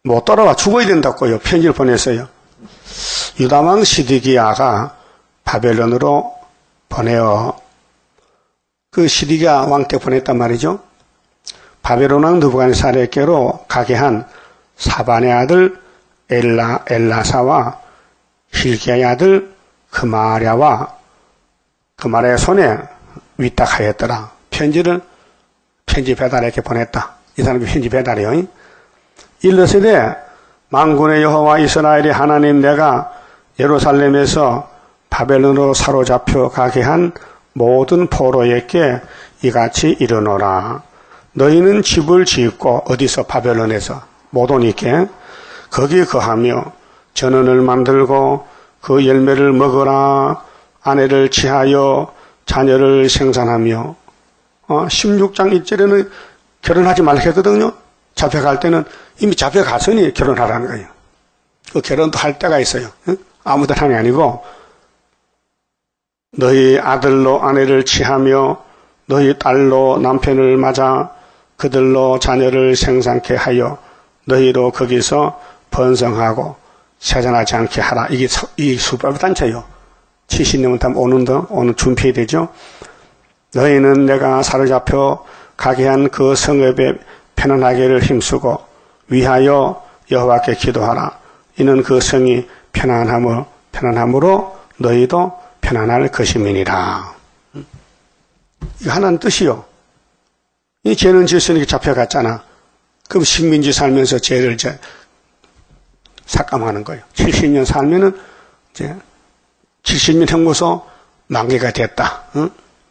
못 돌아와 죽어야 된다고요. 편지를 보냈어요. 유다왕 시드기야가 바벨론으로 보내어 그 시드기야 왕 때 보냈단 말이죠. 바벨론 왕 느부갓네살에게로 가게 한 사반의 아들 엘라, 엘라사와 힐기야의 아들 그마랴와 그마랴의 손에 위탁하였더라. 편지를 편지 배달에게 보냈다. 이 사람이 편지 배달이요. 일러스되 만군의 여호와 이스라엘의 하나님 내가 예루살렘에서 바벨론으로 사로잡혀 가게 한 모든 포로에게 이같이 이르노라. 너희는 집을 짓고 어디서 바벨론에서 못 오니까 거기 거하며 전원을 만들고 그 열매를 먹으라. 아내를 취하여 자녀를 생산하며 어, 십육 장 일 절에는 결혼하지 말라 했거든요. 잡혀갈 때는 이미 잡혀갔으니 결혼하라는 거예요. 그 결혼도 할 때가 있어요. 응? 아무도 하는 게 아니고 너희 아들로 아내를 취하며 너희 딸로 남편을 맞아 그들로 자녀를 생산케 하여 너희로 거기서 번성하고 세잔하지 않게 하라. 이게 이 수법의 단체요. 칠십 년은 다 오는 더 오늘 준비해야 되죠. 너희는 내가 사로잡혀 가게 한 그 성읍에 편안하기를 힘쓰고 위하여 여호와께 기도하라. 이는 그 성이 편안함으로 편안함으로 너희도 편안할 것임이니라. 이거 하나는 뜻이요. 이 죄는 지었으니까 잡혀갔잖아. 그럼 식민지 살면서 죄를 이제 삭감하는 거예요. 칠십 년 살면은 이제 칠십 년 형무소 만개가 됐다. 응?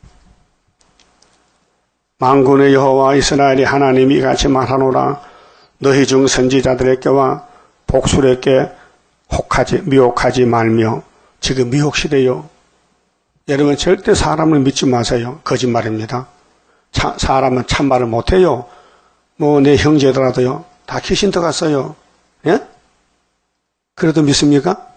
만군의 여호와 이스라엘의 하나님이 같이 말하노라. 너희 중 선지자들에게와 복술에게 혹하지 미혹하지 말며. 지금 미혹시대요. 여러분 절대 사람을 믿지 마세요. 거짓말입니다. 차, 사람은 참말을 못해요. 뭐 내 형제더라도요. 다 귀신 들어갔어요. 예? 그래도 믿습니까?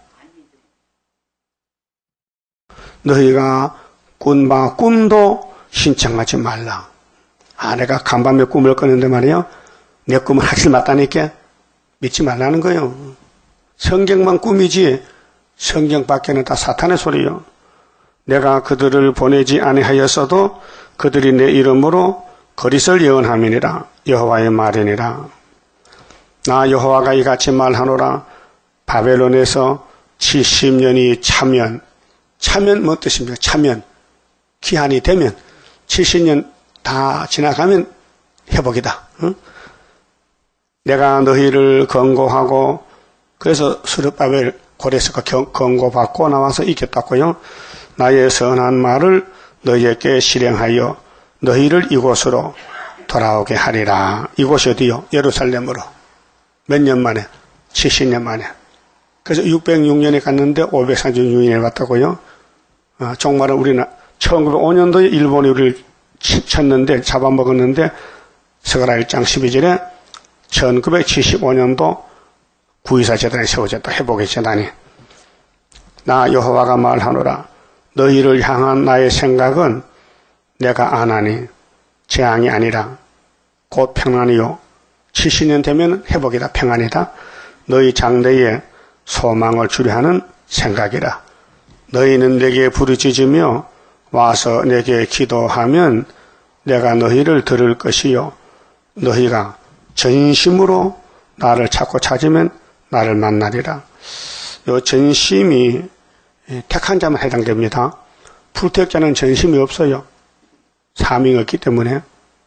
너희가 꾼바 꿈도 신청하지 말라. 아, 내가 간밤에 꿈을 꿨는데 말이요. 내 꿈은 확실히 맞다니까 믿지 말라는 거예요. 성경만 꿈이지 성경 밖에는 다 사탄의 소리요. 내가 그들을 보내지 아니하였어도 그들이 내 이름으로 거짓을 예언함이니라. 여호와의 말이니라. 나 여호와가 이같이 말하노라. 바벨론에서 칠십 년이 차면, 차면 뭐 뜻입니까? 차면 기한이 되면 칠십 년 다 지나가면 회복이다. 응? 내가 너희를 권고하고 그래서 스룹바벨 고레스가 권고받고 나와서 이겼다고요. 나의 선한 말을 너희에게 실행하여 너희를 이곳으로 돌아오게 하리라. 이곳이 어디요? 예루살렘으로. 몇 년 만에? 칠십 년 만에. 그래서 육백육 년에 갔는데 오백삼십육 년에 왔다고요. 어, 정말은 우리는 천구백오 년도에 일본이 우리를 쳤는데 잡아먹었는데 스가랴 일 장 십이 절에 천구백칠십오 년도 구이사 재단이 세워졌다. 회복의 재단이. 나 여호와가 말하노라. 너희를 향한 나의 생각은 내가 안하니 재앙이 아니라 곧 평안이요. 칠십 년 되면 회복이다. 평안이다. 너희 장래에 소망을 주려 하는 생각이라. 너희는 내게 부르짖으며 와서 내게 기도하면 내가 너희를 들을 것이요. 너희가 전심으로 나를 찾고 찾으면 나를 만나리라. 요 전심이 택한 자만 해당됩니다. 불택자는 전심이 없어요. 사명이 없기 때문에.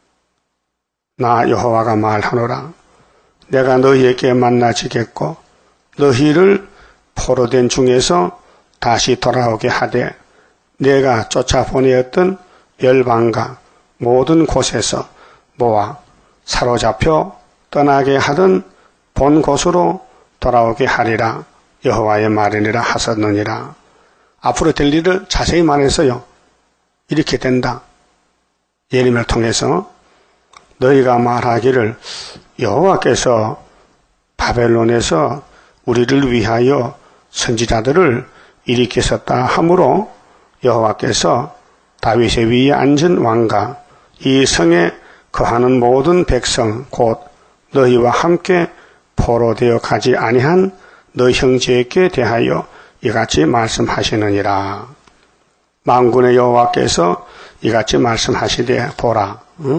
나 여호와가 말하노라. 내가 너희에게 만나지겠고 너희를 포로된 중에서 다시 돌아오게 하되 내가 쫓아보내었던 열방과 모든 곳에서 모아 사로잡혀 떠나게 하던 본 곳으로 돌아오게 하리라. 여호와의 말이니라 하셨느니라. 앞으로 될 일을 자세히 말했어요. 이렇게 된다. 예레미야를 통해서 너희가 말하기를 여호와께서 바벨론에서 우리를 위하여 선지자들을 일으키셨다 하므로 여호와께서 다윗의 위에 앉은 왕과 이 성에 거하는 모든 백성 곧 너희와 함께 포로되어 가지 아니한 너 형제에게 대하여 이같이 말씀하시느니라. 만군의 여호와께서 이같이 말씀하시되 보라, 응?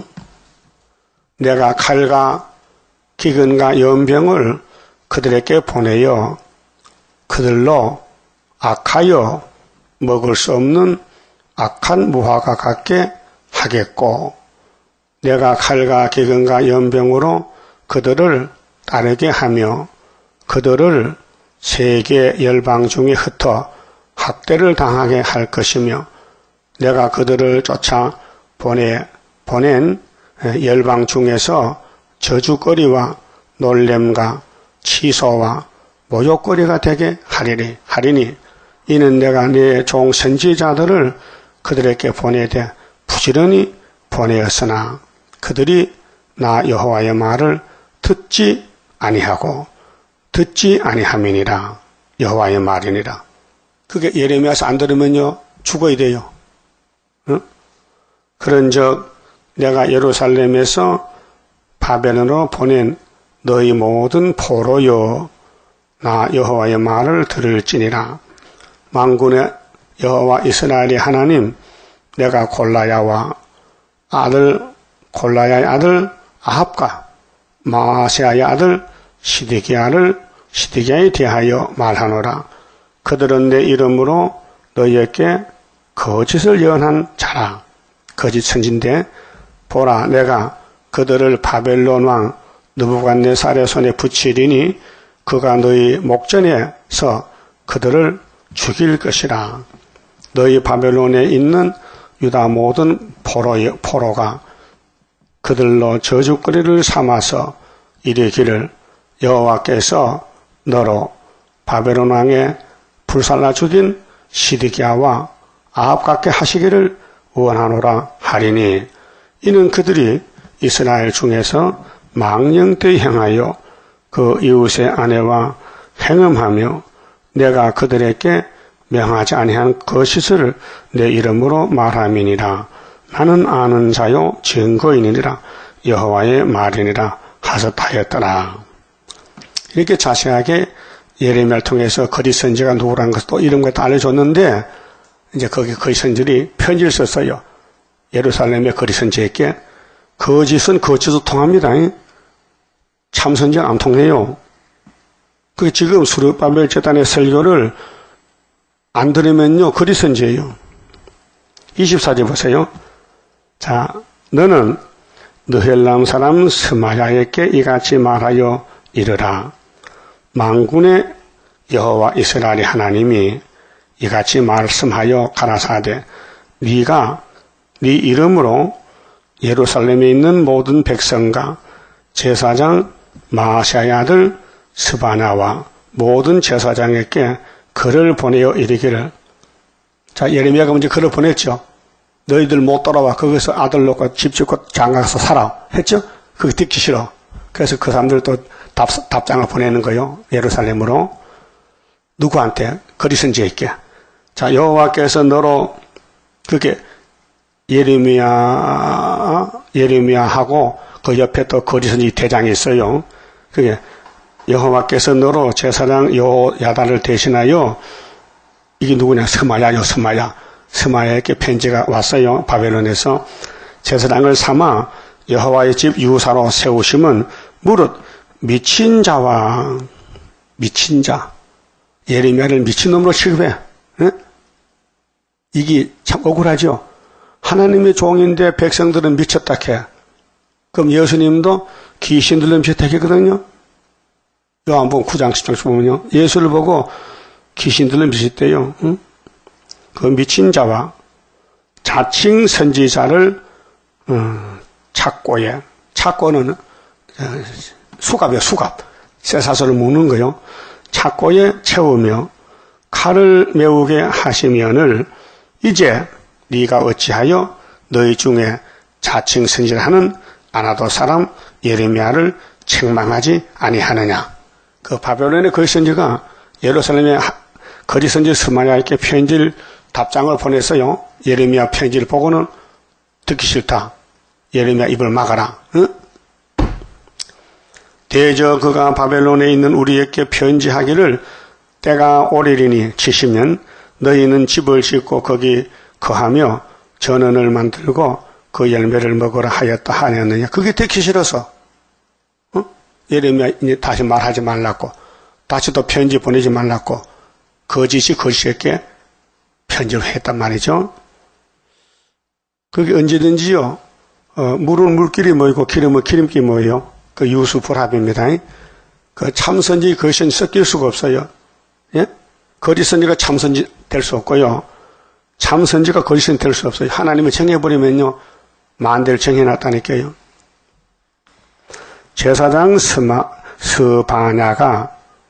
내가 칼과 기근과 연병을 그들에게 보내어 그들로 악하여 먹을 수 없는 악한 무화과 같게 하겠고, 내가 칼과 기근과 연병으로 그들을 따르게 하며 그들을 세계 열방 중에 흩어 학대를 당하게 할 것이며, 내가 그들을 쫓아 보내, 보낸 열방 중에서 저주거리와 놀램과 취소와 모욕거리가 되게 하리니, 하리니 이는 내가 네 종 선지자들을 그들에게 보내되 부지런히 보내었으나 그들이 나 여호와의 말을 듣지 아니하고 듣지 아니함이니라. 여호와의 말이니라. 그게 예레미야서 안 들으면요 죽어야 돼요. 응? 그런즉 내가 예루살렘에서 바벨론으로 보낸 너희 모든 포로여 나 여호와의 말을 들을지니라. 만군의 여호와 이스라엘의 하나님, 내가 골라야와 아들 골라야의 아들 아합과 마아세아의 아들 시드기야를 시드기야에 대하여 말하노라. 그들은 내 이름으로 너희에게 거짓을 예언한 자라. 거짓 선지인데 보라, 내가 그들을 바벨론 왕 느부갓네살의 손에 붙이리니 그가 너희 목전에서 그들을 죽일 것이라. 너희 바벨론에 있는 유다 모든 포로, 포로가 그들로 저주거리를 삼아서 이르기를 여호와께서 너로 바벨론 왕의 불살라 죽인 시드기야와 아합 같게 하시기를 원하노라 하리니, 이는 그들이 이스라엘 중에서 망령되이 행하여 그 이웃의 아내와 행음하며 내가 그들에게 명하지 아니한 거짓을 내 이름으로 말함이니라. 나는 아는 자요 증거인이니라. 여호와의 말이니라 하셨하였더라. 이렇게 자세하게 예레미야를 통해서 거짓 선지가 누구라는 것을 또 이름과 다 알려줬는데, 이제 거기 거짓 선지들이 편지를 썼어요. 예루살렘의 거짓 선지에게. 거짓은 거짓으로 통합니다. 참 선지는 안 통해요. 그 지금 수르바벨 제단의 설교를 안 들으면요 거짓 선지예요. 이십사 절 보세요. 자, 너는 느헬람 사람 스마야에게 이같이 말하여 이르라. 만군의 여호와 이스라엘의 하나님이 이같이 말씀하여 가라사대 네가 네 이름으로 예루살렘에 있는 모든 백성과 제사장 마아세아의 아들 스바나와 모든 제사장에게 글을 보내어 이르기를. 자, 예레미야가 먼저 글을 보냈죠. 너희들 못 돌아와 거기서 아들 놓고 집 짓고 장가가서 살아 했죠. 그게 듣기 싫어. 그래서 그 사람들도 답, 답장을 보내는 거예요. 예루살렘으로. 누구한테? 거짓 선지에게. 자, 여호와께서 너로 그게 예레미야 예레미야하고 그 옆에 또 거짓 선지 대장이 있어요. 그게 여호와께서 너로 제사장 여호야다를 대신하여, 이게 누구냐? 스마야요, 스마야. 스마야에게 편지가 왔어요. 바벨론에서. 제사장을 삼아 여호와의 집 유사로 세우심은 무릇 미친 자와 미친 자, 예레미야를 미친놈으로 취급해. 네? 이게 참 억울하죠. 하나님의 종인데 백성들은 미쳤다 해. 그럼 예수님도 귀신들로 미쳤다했거든요. 요한복음 구 장 십 절 보면요, 예수를 보고 귀신들로 미쳤대요. 응? 그 미친 자와 자칭 선지자를 어, 착고에, 착고는 어, 수갑이에요. 수갑. 쇠사슬을 묶는 거요. 착고에 채우며 칼을 메우게 하시면을 이제 네가 어찌하여 너희 중에 자칭 선지자하는 아나도 사람 예레미야를 책망하지 아니하느냐. 그 바벨론의 거짓 선지가 예루살렘의 거짓 선지 스마야에게 편지를 답장을 보냈어요. 예레미야 편지를 보고는 듣기 싫다. 예레미야 입을 막아라. 응? 대저 그가 바벨론에 있는 우리에게 편지하기를 때가 오리리니 치시면 너희는 집을 짓고 거기 거하며 전원을 만들고 그 열매를 먹으라 하였다 하였느냐. 그게 듣기 싫어서 어? 예레미야 이제 다시 말하지 말라고, 다시 또 편지 보내지 말라고 거짓이 거짓에게 편지를 했단 말이죠. 그게 언제든지요, 어, 물은 물끼리 모이고 기름은 기름끼리 모여요. 그 유수불합입니다. 그 참선지 거짓은 섞일 수가 없어요. 예? 거짓선지가 참선지 될 수 없고요, 참선지가 거짓은 될 수 없어요. 하나님이 정해버리면요, 만대를 정해놨다니까요. 제사장 스마, 스바냐가,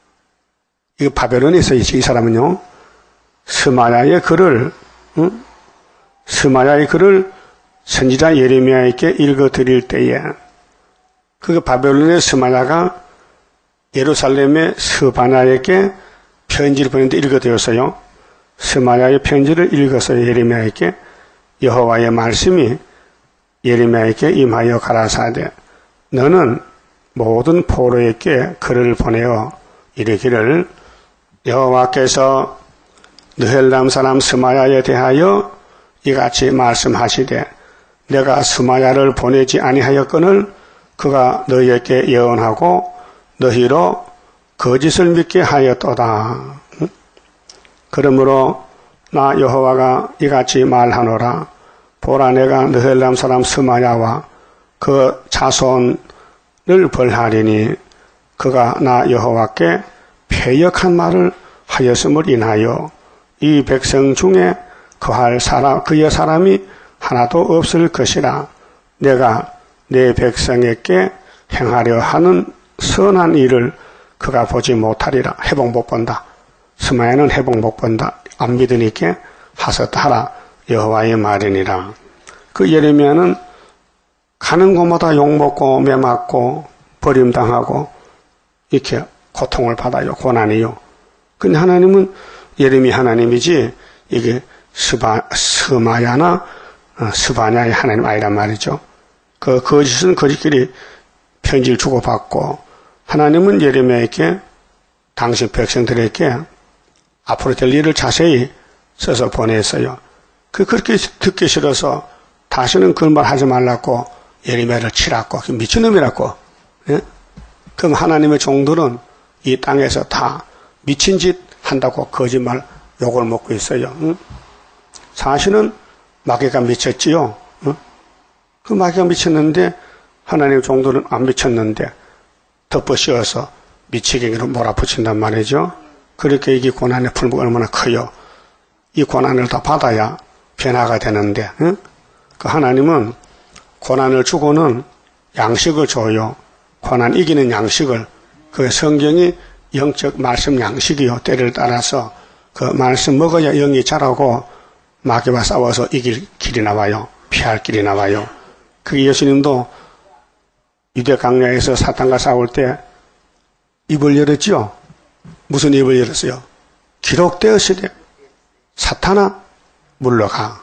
이거 바벨론에 있어요. 이 사람은요, 스마야의 글을, 응? 스마야의 글을 선지자 예레미야에게 읽어드릴 때에, 그 바벨론의 스마야가 예루살렘의 스바냐에게 편지를 보냈는데 읽어드렸어요. 스마야의 편지를 읽었어요. 예레미야에게. 여호와의 말씀이 예레미야에게 임하여 가라사대 너는 모든 포로에게 글을 보내어 이르기를 여호와께서 느헬람 사람 스마야에 대하여 이같이 말씀하시되 내가 스마야를 보내지 아니하였거늘 그가 너희에게 예언하고 너희로 거짓을 믿게 하였도다. 그러므로 나 여호와가 이같이 말하노라. 보라, 내가 느헬람 사람 스마야와 그 자손을 벌하리니 그가 나 여호와께 패역한 말을 하였음을 인하여 이 백성 중에 거할 사람, 그의 사람이 하나도 없을 것이라. 내가 내 백성에게 행하려 하는 선한 일을 그가 보지 못하리라. 회복 못 본다. 스마야는 회복 못 본다. 안 믿으니까 하셨다 하라. 여호와의 말이니라. 그 예레미야는 가는 곳마다 욕먹고 매맞고 버림당하고 이렇게 고통을 받아요. 고난이요. 근데 하나님은 예레미야 하나님이지 이게 스바, 스마야나 스바냐의 하나님 아니란 말이죠. 그 거짓은 거짓끼리 편지를 주고받고 하나님은 예레미야에게 당신 백성들에게 앞으로 될 일을 자세히 써서 보냈어요. 그 그렇게 듣기 싫어서 다시는 그런 말 하지 말라고 예레미야를 치라고, 미친놈이라고. 예? 그럼 하나님의 종들은 이 땅에서 다 미친 짓 한다고 거짓말 욕을 먹고 있어요. 응? 사실은 마귀가 미쳤지요. 응? 그 마귀가 미쳤는데 하나님의 종들은 안 미쳤는데 덮어씌워서 미치게로 몰아붙인단 말이죠. 그렇게 이게 고난의 풀무가 얼마나 커요. 이 고난을 다 받아야 변화가 되는데, 응? 그 하나님은 고난을 주고는 양식을 줘요. 고난 이기는 양식을. 그 성경이 영적 말씀 양식이요. 때를 따라서 그 말씀 먹어야 영이 자라고 마귀와 싸워서 이길 길이 나와요. 피할 길이 나와요. 그 예수님도 유대 광야에서 사탄과 싸울 때 입을 열었지요. 무슨 입을 열었어요? 기록되었으되 사탄아 물러가.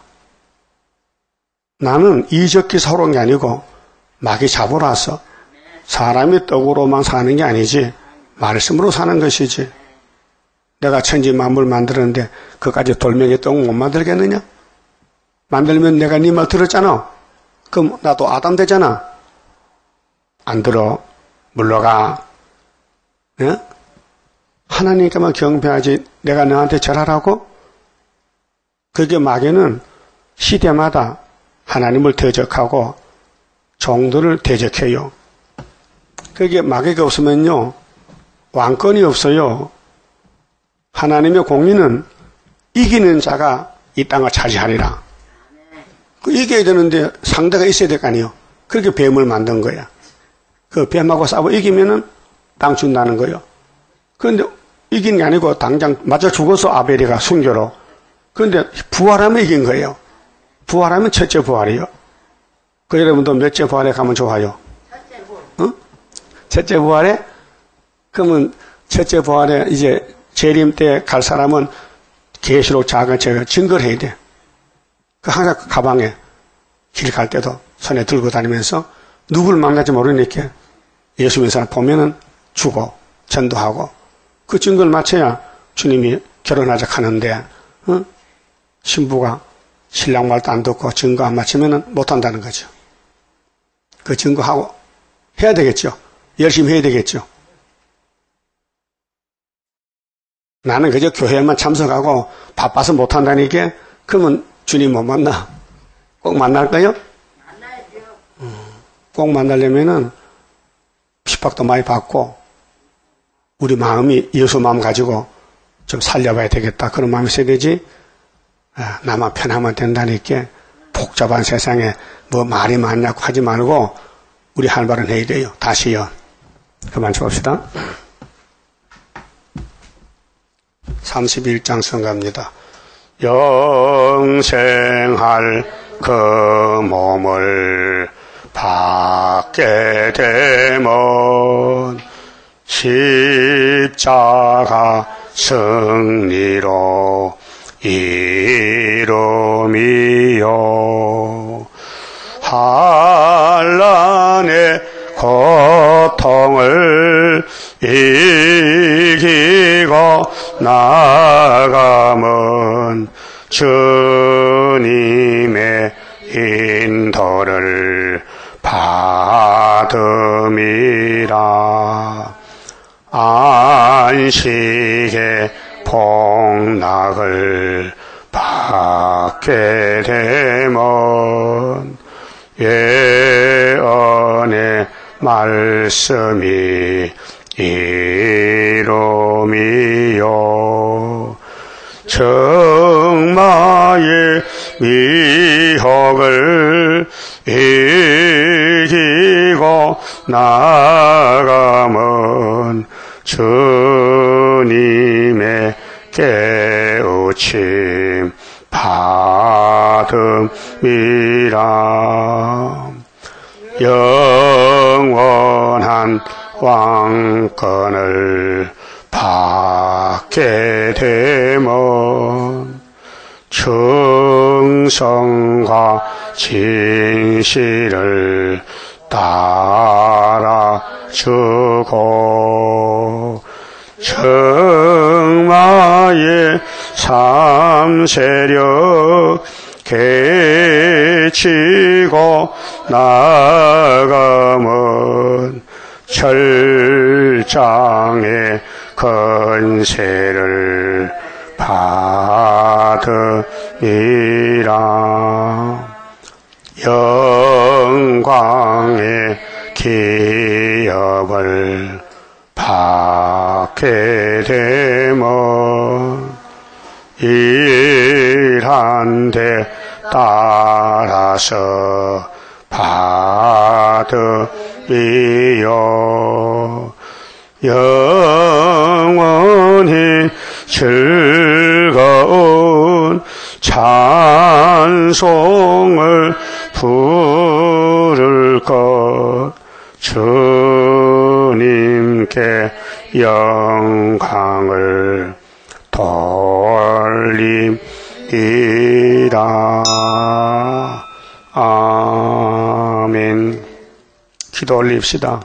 나는 이적기 사러 온 게 아니고 마귀 잡으러 왔어. 사람이 떡으로만 사는 게 아니지 말씀으로 사는 것이지. 내가 천지 만물 만들었는데 그까지 돌멩이 떡 못 만들겠느냐? 만들면 내가 네 말 들었잖아. 그럼 나도 아담 되잖아. 안 들어. 물러가. 예? 하나님께만 경배하지 내가 너한테 절하라고? 그게 마귀는 시대마다 하나님을 대적하고 종들을 대적해요. 그게 마귀가 없으면요 왕권이 없어요. 하나님의 공의는 이기는 자가 이 땅을 차지하리라. 그 이겨야 되는데 상대가 있어야 될 거 아니에요. 그렇게 뱀을 만든 거야. 그 뱀하고 싸워 이기면은 땅 준다는 거예요. 그런데 이긴 게 아니고 당장 맞아 죽어서 아벨이가 순교로. 그런데 부활하면 이긴 거예요. 부활하면 첫째 부활이에요. 그 여러분도 몇째 부활에 가면 좋아요? 첫째 부활. 응? 첫째 부활에? 그러면 첫째 부활에 이제 재림 때 갈 사람은 계시록 작은 책을 증거를 해야 돼. 그 항상 가방에 길 갈 때도 손에 들고 다니면서 누구를 만날지 모르니까 예수 믿는 사람 보면은 주고 전도하고 그 증거를 맞춰야 주님이 결혼하자 하는데 어? 신부가 신랑 말도 안 듣고 증거 안 맞추면은 못한다는 거죠. 그 증거하고 해야 되겠죠. 열심히 해야 되겠죠. 나는 그저 교회만 참석하고 바빠서 못한다니까 그러면 주님 못 만나. 꼭 만날까요? 만나야죠. 꼭 만나려면은 핍박도 많이 받고 우리 마음이 예수 마음 가지고 좀 살려봐야 되겠다. 그런 마음이 있어야 되지. 아, 나만 편하면 된다니까 복잡한 세상에 뭐 말이 많냐고 하지 말고 우리 할 말은 해야 돼요. 다시요. 그만 줍시다. 삼십일 장 성가입니다. 영생할 그 몸을 받게 되면 십자가 승리로 이름이요 한란의 고통을 이기고 나가면 주님의 인도를 받음이라. 안식의 복락을 받게 되면 예언의 말씀이 이름이요 정마의 미혹을 이기고 나가면 주님의 깨우침 받음이라. 영원한 왕권을 받게 되면 충성과 진실을 따라주고 정마의 삼세력 개치고 나가면 철장의 건세를 받으리라. 영광의 기업을 받게 되면 일한 데 따라서 받으리요. 영원히 즐거운 찬송을 부를 것 주님께 영광을 돌림이라. 아멘. 기도 올립시다.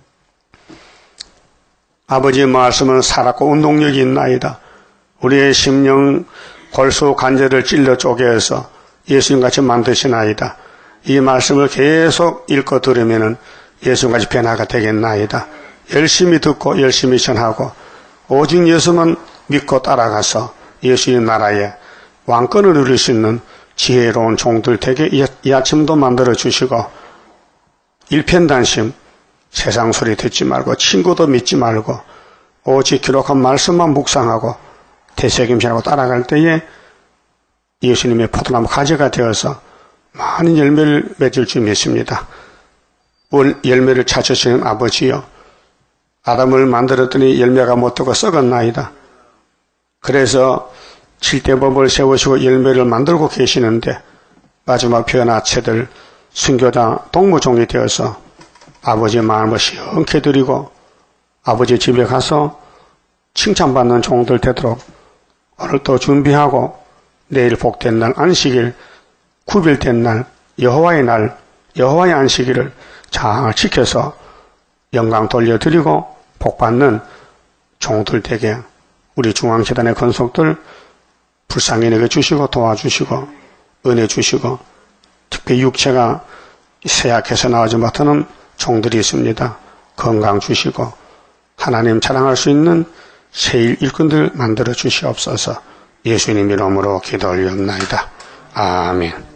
아버지의 말씀은 살았고 운동력이 있나이다. 우리의 심령 골수 관절을 찔러 쪼개서 예수님같이 만드시나이다. 이 말씀을 계속 읽고 들으면 예수님같이 변화가 되겠나이다. 열심히 듣고 열심히 전하고 오직 예수만 믿고 따라가서 예수의 나라에 왕권을 누릴 수 있는 지혜로운 종들 되게 이 아침도 만들어 주시고 일편단심 세상 소리 듣지 말고 친구도 믿지 말고 오직 기록한 말씀만 묵상하고 되새김질하고 따라갈 때에 예수님의 포도나무 가지가 되어서 많은 열매를 맺을 줄 믿습니다. 열매를 찾으시는 아버지여, 아담을 만들었더니 열매가 못되고 썩었나이다. 그래서 칠대법을 세우시고 열매를 만들고 계시는데 마지막 변화체들 순교자 동무종이 되어서 아버지의 마음을 시원케 드리고 아버지 집에 가서 칭찬받는 종들 되도록 오늘도 준비하고 내일 복된 날 안식일, 구별된 날, 여호와의 날, 여호와의 안식일을 잘 지켜서 영광 돌려드리고 복받는 종들 되게 우리 중앙재단의 건속들 불쌍인에게 주시고 도와주시고 은혜 주시고 특히 육체가 쇠약해서 나오지 못하는 종들이 있습니다. 건강 주시고 하나님 자랑할 수 있는 세일 일꾼들 만들어 주시옵소서. 예수님 이름으로 기도 올렸나이다. 아멘.